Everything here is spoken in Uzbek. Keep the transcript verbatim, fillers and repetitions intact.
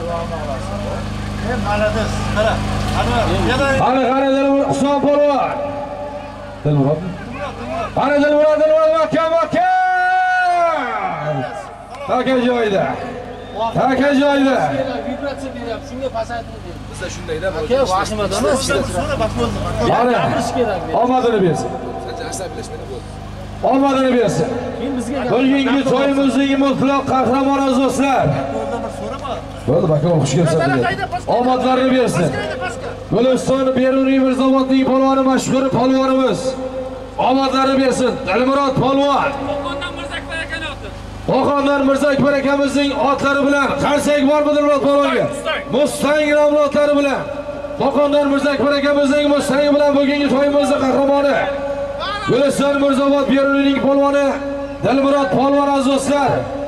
Malades, qara. Qani qani Dilmurod Husan polvon. Dilmurod. Qani Dilmurod Dilmurod makam makam. Taka joyda. Taka joyda. Vibratsiya beryapti, shunga pasaytirib. Bizda shundayda Aka, vahimadamas. So'ra baxtvoz. Qani. Omadini bersin. Omadini bersin. Bugungi to'yimizning mutlaq qahramoni do'stlar. Bo'ldi, bakom xush kelibsiz. Omadlarini bersin. Guliston Beruniy Mirzobodning polvoni mashhur polvonimiz. Omadlarini bersin. Dilmurod polvon. Xo'qondan Mirzakbar akamizning otlari bilan qarsak bormi Dilmurod polvonga? Mustang nomli otlari bilan. Xo'qondan Mirzakbar akamizning Mustangi bilan bugungi to'yimizning qahramoni. Guliston Mirzobod Beruniyning polvoni Dilmurod polvon azizlar.